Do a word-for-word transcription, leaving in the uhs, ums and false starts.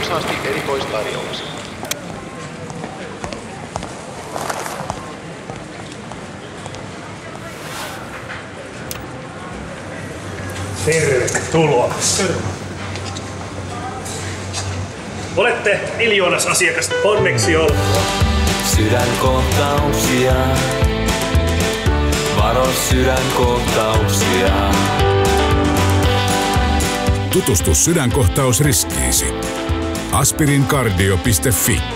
runsaasti erikoistarjouksia. Tervetuloa. Olette miljoonas asiakas. Onneksi olkoon. Sydänkohtauksia. Varo sydänkohtauksia. Tutustu sydänkohtausriskiisi. aspirinkardio piste fi